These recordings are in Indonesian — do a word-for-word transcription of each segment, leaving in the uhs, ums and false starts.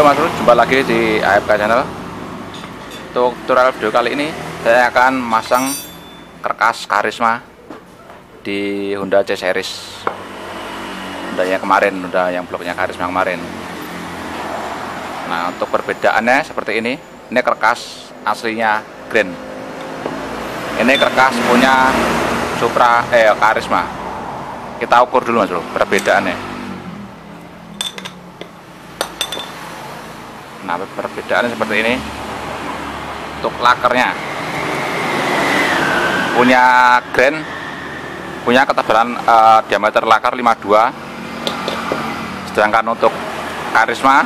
Halo Mas Bro, jumpa lagi di A F K Channel. Untuk tutorial video kali ini saya akan masang karkas Karisma di Honda C Series, Honda yang kemarin, Honda yang bloknya Karisma kemarin. Nah, untuk perbedaannya seperti ini. Ini karkas aslinya Grand, ini karkas punya Supra eh Karisma. Kita ukur dulu Mas Bro perbedaannya. Nah, perbedaannya seperti ini. Untuk lakernya punya Grand punya ketebalan uh, diameter laker lima puluh dua, sedangkan untuk Karisma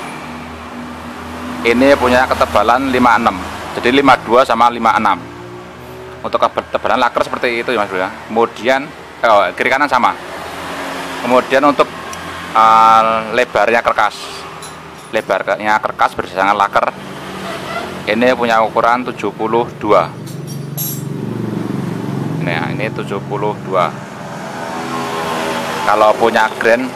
ini punya ketebalan lima puluh enam, jadi lima puluh dua sama lima puluh enam. Untuk ketebalan laker seperti itu ya Mas Bro ya. Kemudian oh, kiri kanan sama. Kemudian untuk uh, lebarnya karkas lebarnya karkas berdasarkan laker ini punya ukuran tujuh puluh dua. Ini ya, ini tujuh puluh dua. Kalau punya Grand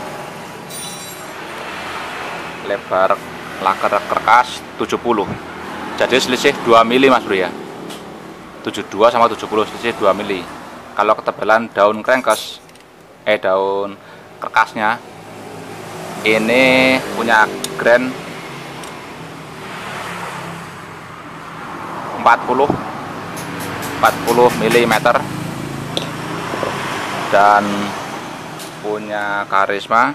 lebar laker karkas tujuh puluh, jadi selisih dua mili Mas Bro ya. tujuh puluh dua sama tujuh puluh selisih dua mili. Kalau ketebalan daun crankcase eh daun karkasnya ini punya Grand empat puluh milimeter dan punya Karisma,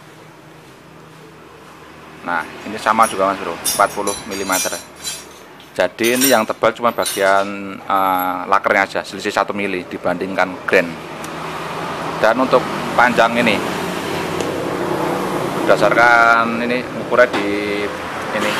nah ini sama juga Mas Bro, empat puluh milimeter. Jadi ini yang tebal cuma bagian uh, lakernya aja, selisih satu mili dibandingkan Grand. Dan untuk panjang ini berdasarkan ini ukuran di ini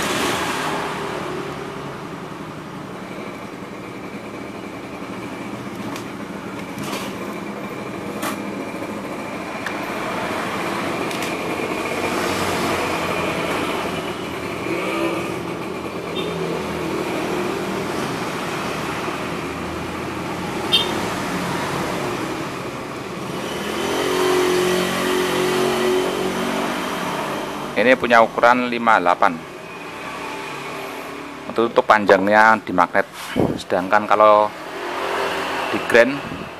ini punya ukuran lima puluh delapan untuk, untuk panjangnya di magnet, sedangkan kalau di Grand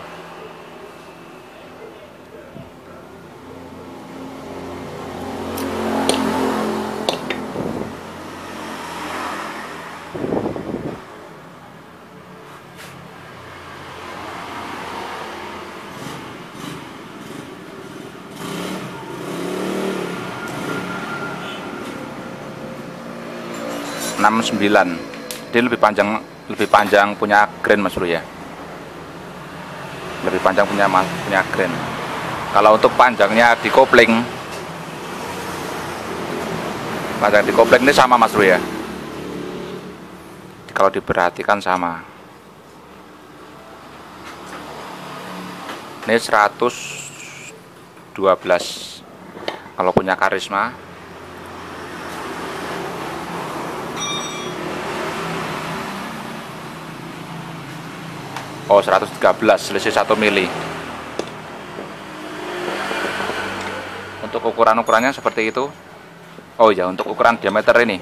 enam puluh sembilan. Dia lebih panjang, lebih panjang punya Grand Mas Bro ya. Lebih panjang punya punya Grand. Kalau untuk panjangnya di kopling, panjang di kopling ini sama Mas Bro ya. Kalau diperhatikan sama. Ini seratus dua belas kalau punya Karisma. Oh, seratus tiga belas, selisih satu mili. Untuk ukuran-ukurannya seperti itu. Oh ya, untuk ukuran diameter ini,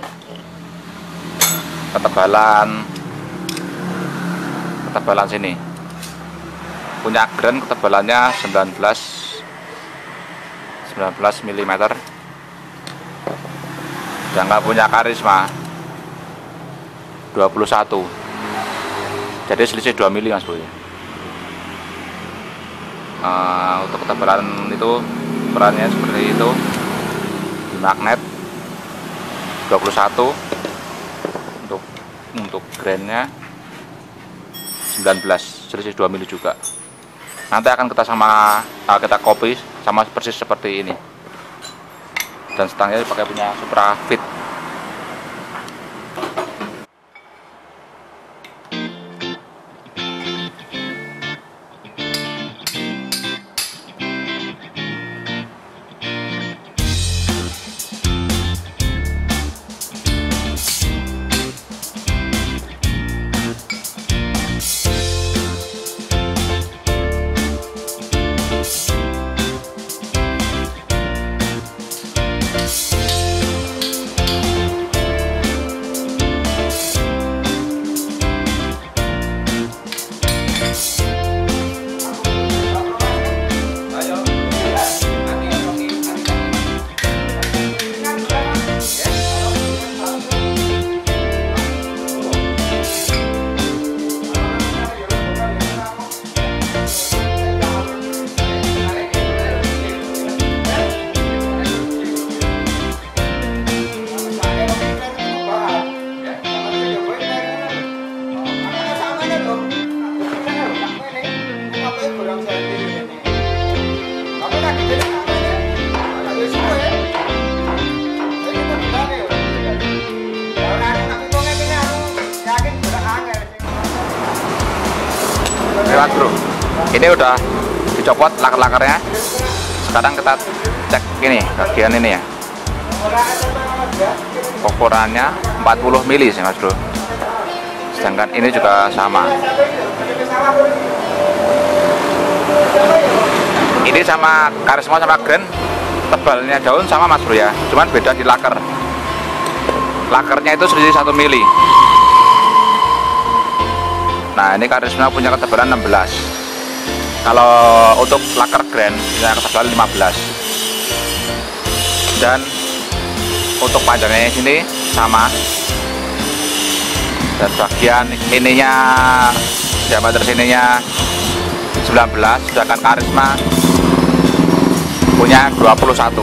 ketebalan ketebalan sini punya Grand ketebalannya sembilan belas milimeter, dan nggak punya Karisma dua puluh satu, jadi selisih dua mili Mas Bro ya. Uh, untuk ketebalan itu ukurannya seperti itu. Di magnet dua puluh satu, untuk untuk Grandnya sembilan belas, selisih dua mili juga. Nanti akan kita sama uh, kita copy sama persis seperti ini. Dan stangnya pakai punya Supra Fit. Lewat bro. Ini udah dicopot laker-lakernya. Sekarang kita cek ini bagian ini ya. Ukurannya empat puluh mili sih mas bro. Sedangkan ini juga sama. Ini sama Karisma sama Grand tebalnya daun sama mas bro ya. Cuman beda di laker. Lakernya itu selisih satu mili. Nah ini Karisma punya ketebalan enam belas. Kalau untuk laker Grand punya ketebalan lima belas. Dan untuk panjangnya sini sama. Dan bagian ininya diameter sininya sembilan belas, sedangkan Karisma punya dua puluh satu.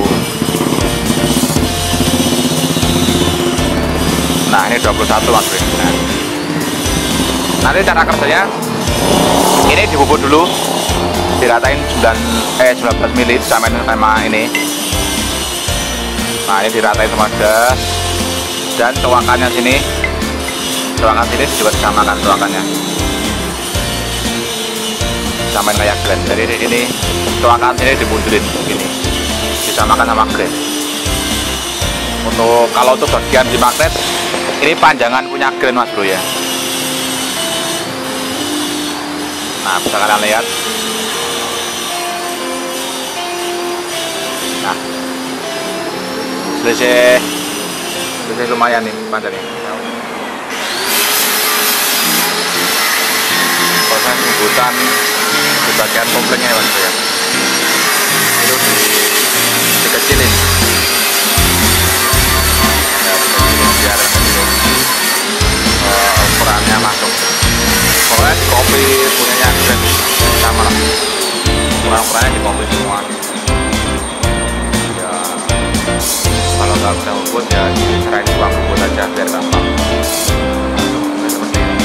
Nah ini dua puluh satu mas bro. Nah, nanti cara kerjanya ini dibubut dulu, diratain sembilan eh sembilan belas mili sama sama ini. Nah ini diratain sama gas, dan tuakannya sini, tuakan sini juga disamakan tuakannya, samain kayak Grand. Jadi ini tuakan sini dimundurin begini, disamakan sama Grand. Untuk kalau untuk bagian di magnet, ini panjangan punya Grand mas bro ya. Nah bisa kalian lihat. Nah selisih selisih lumayan nih panjangnya. Proses pembuatan di bagian kompleknya mas bro ya. Itu di, dikecilin. Ya, dikecilin biar uh, ukurannya masuk. Pokoknya di kopi punyanya Grand sama lah. Ukuran-ukurannya di kopi semua. Ya kalau nggak bisa ngebut ya serahin uang ngebut aja biar gampang. Nah, seperti ini.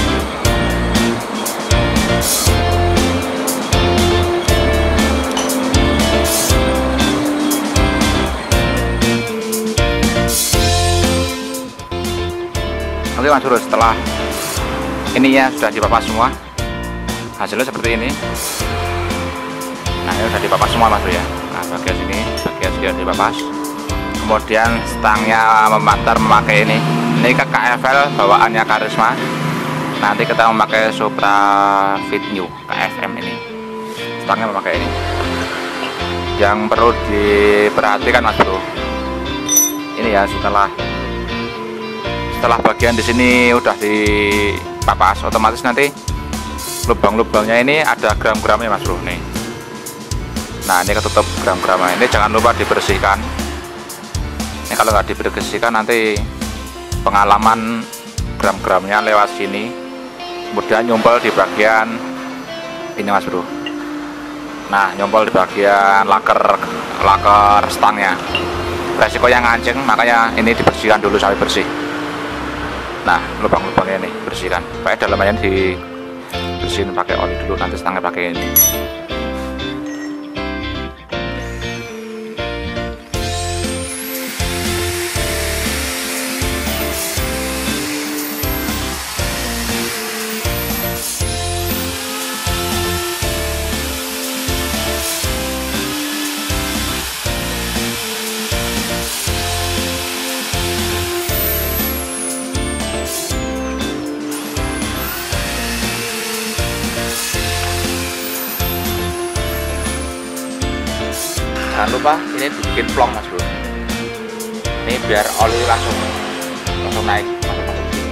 Oke mas bro, setelah ininya sudah dipapas semua, hasilnya seperti ini. Nah ini sudah dipapas semua mas bro ya. Nah bagian sini, bagian sini dipapas. Kemudian stangnya memantar memakai ini. Ini ke K F L bawaannya Karisma. Nanti kita memakai Supra Fit New K F M ini. Stangnya memakai ini. Yang perlu diperhatikan mas bro, ini ya setelah setelah bagian di sini udah dipapas, otomatis nanti lubang-lubangnya ini ada gram-gramnya mas bro nih. Nah ini ketutup gram-gramnya, ini jangan lupa dibersihkan. Ini kalau nggak dibersihkan nanti pengalaman gram-gramnya lewat sini, kemudian nyumpel di bagian ini mas bro. Nah nyumpel di bagian laker laker stangnya, resiko yang nganceng, makanya ini dibersihkan dulu sampai bersih. Nah lubang-lubangnya ini bersihkan, pakai dalamnya dibersihin pakai oli dulu, nanti stangnya pakai ini. Jangan lupa ini dibikin plong mas bro, ini biar oli langsung langsung naik masuk masuk sini.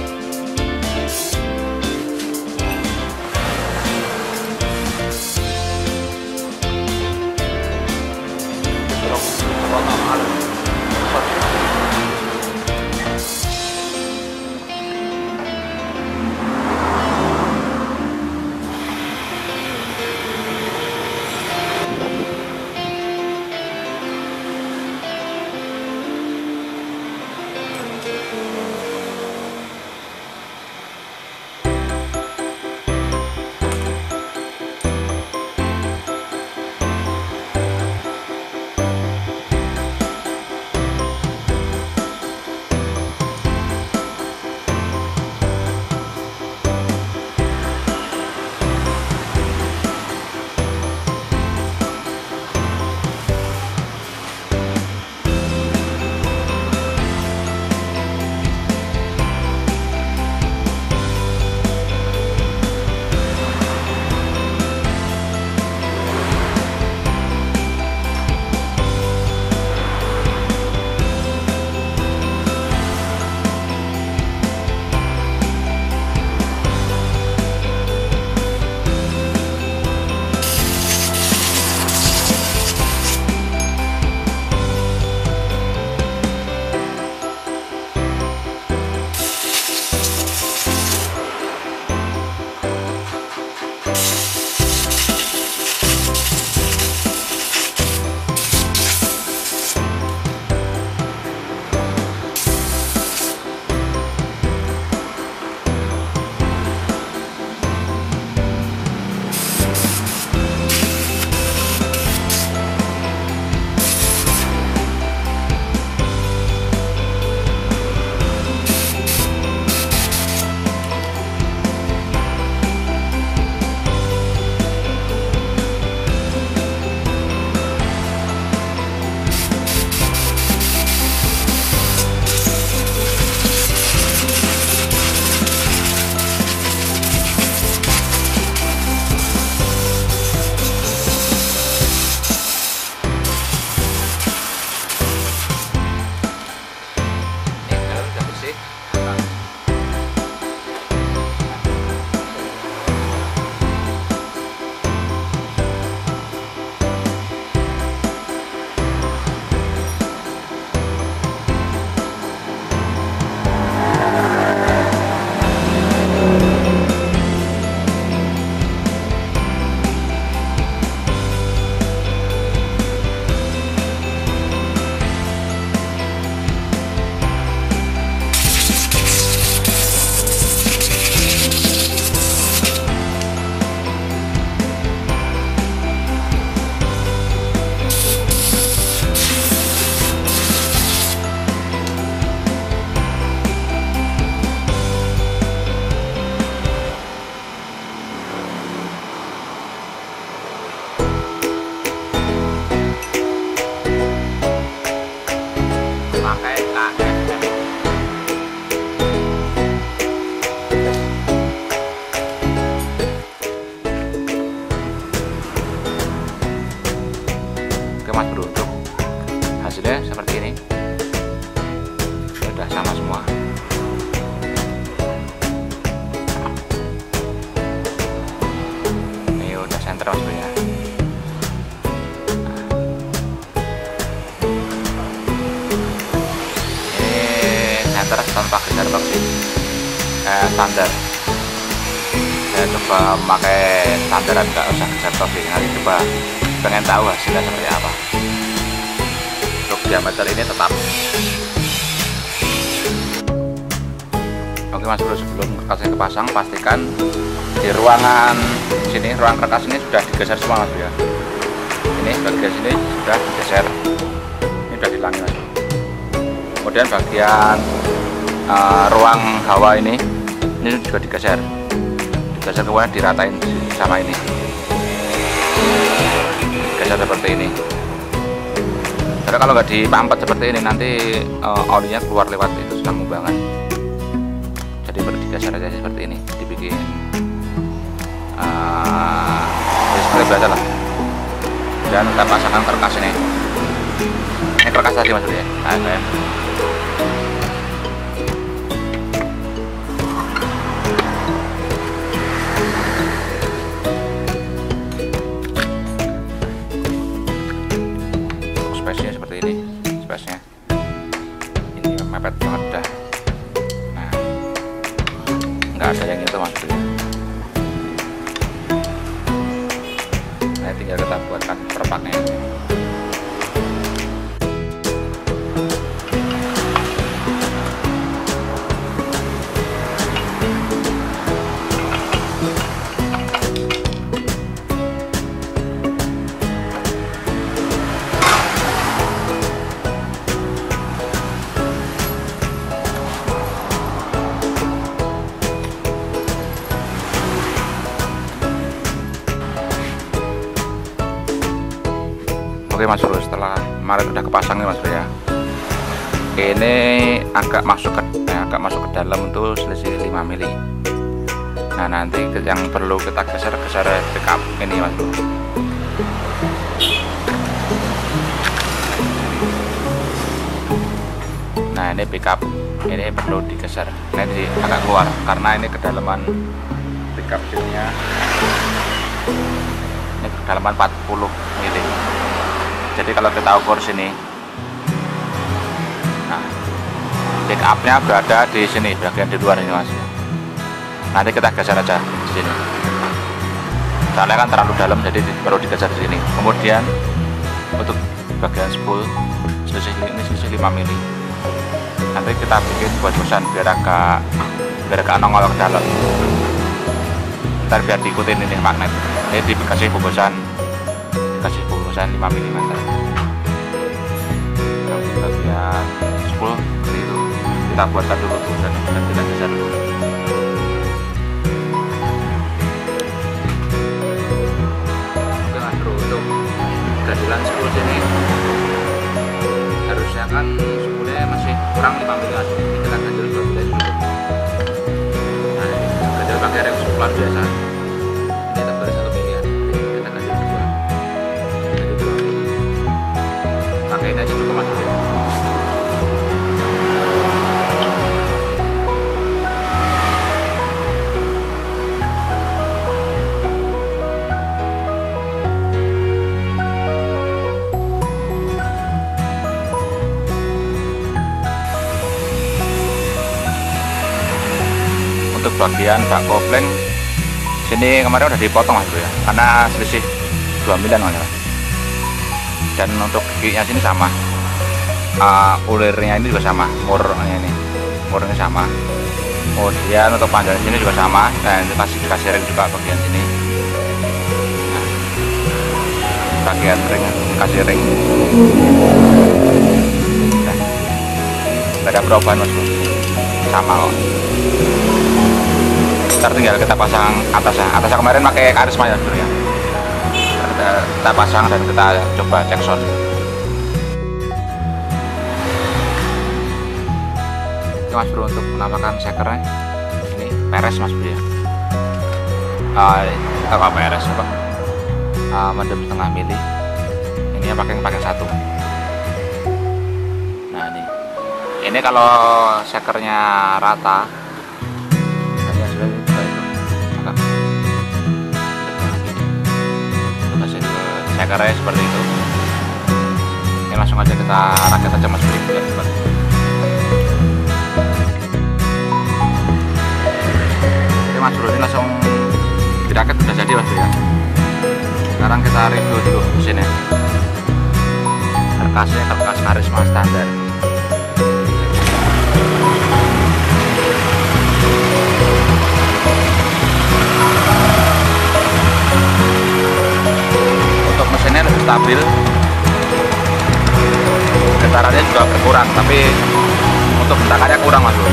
senter mas bro ya. Senter tanpa geser toksi eh, standar. Saya coba memakai standaran, nggak usah geser toksi. Nanti coba pengen tahu hasilnya seperti apa. Untuk diameter ini tetap. Oke mas bro, sebelum kerkasnya kepasang pastikan di ruangan sini, ruang kerkas ini sudah digeser semua mas bro ya. Ini bagian sini sudah digeser, ini sudah dilangi mas bro. Kemudian bagian uh, ruang hawa ini ini juga digeser digeser kemudian diratain sama ini, digeser seperti ini. Karena kalau nggak dipampet seperti ini nanti uh, olinya keluar lewat itu selang mubangan. Jadi perlu digeser aja seperti ini, dibikin uh, seperti biasa lah. Dan kita pasangkan kerkas ini. Ini kerkas tadi mas bro ya, A F M. Space-nya seperti ini, space-nya ini mepet banget dah. Nah, nggak ada yang itu mas bro ya. Nah, tinggal kita buatkan perpaknya. Oke mas bro, setelah kemarin udah kepasang nih mas bro ya, ini agak masuk ke ya, agak masuk ke dalam untuk selisih lima mili. Nah nanti yang perlu kita geser geser backup ini mas bro. Nah ini backup ini perlu digeser, nah ini agak keluar karena ini kedalaman backup pinnya ini kedalaman empat puluh mili. Jadi kalau kita ukur sini, nah backupnya berada di sini, bagian di luar ini mas. Nanti kita geser aja di sini. Soalnya kan terlalu dalam, jadi perlu digeser di sini. Kemudian untuk bagian spool selisih ini selisih lima mili. Nanti kita bikin bos-bosan biar agak biar agak nongol ke dalam. Ntar biar diikutin ini magnet. Ini dikasih bobosan. Kasih bungkusan lima mili. Bagian sepuluh itu kita buatkan dulu bungkusan dan kita geser dulu. Oke mas bro, untuk ganjilan sepuluh sini harusnya kan sepuluhnya masih kurang lima mili mas. Kita ganjil dua belas dulu. Nah ini ganjil pakai rem sepuluh biasa. Ini tebalnya satu mili ya. Kita ganjil dua. Pakai aja cukup mas. Untuk bagian bak kopling sini kemarin udah dipotong mas bro ya, karena selisih dua milian mas. Dan untuk giginya sini sama, uh, ulirnya ini juga sama, murnya ini murnya sama. Kemudian untuk panjang sini juga sama, dan itu kasih kasih ring juga bagian sini. Nah, bagian ring kasih ring, nah, nggak ada perubahan mas bro, sama kok. Ntar tinggal kita pasang atasnya. Atasnya kemarin pakai karisma ya bro ya. Kita, kita pasang dan kita coba cek sound. Oke mas bro, untuk menambahkan shakernya ini peres mas bro ya. Uh, apa peres apa? Uh, mendem setengah mili. Ini ya pakai pakai satu. Nah ini, ini kalau shakernya rata. breakernya seperti itu. Ini langsung aja kita rakit aja Mas Bro. Oke Mas Bro, ini langsung dirakit sudah jadi Mas Bro ya. Sekarang kita review dulu mesinnya. Karkasnya karkas Karisma standar. Untuk mesinnya lebih stabil, getarannya juga berkurang, tapi untuk bentakannya kurang Mas Bro.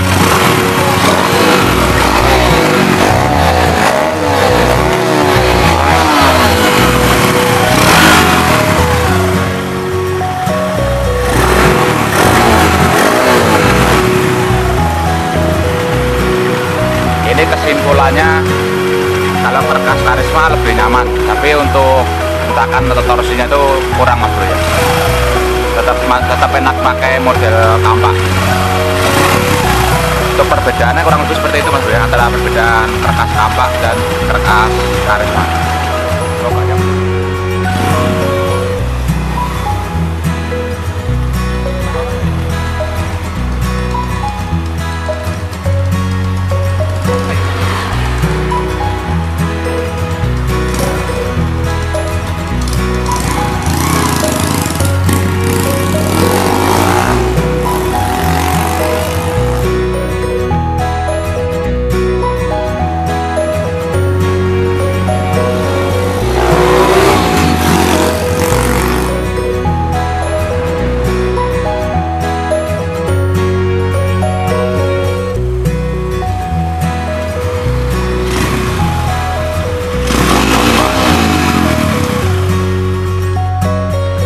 Ini kesimpulannya, kalau karkas Karisma lebih nyaman, tapi untuk bentakan atau torsinya itu kurang Mas Bro ya. Tetap tetap enak pakai model kampak. Untuk perbedaannya kurang lebih seperti itu Mas Bro ya, antara perbedaan karkas kampak dan karkas Karisma.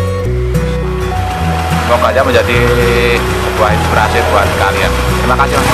Semoga aja menjadi sebuah inspirasi buat kalian. Terima kasih Mas.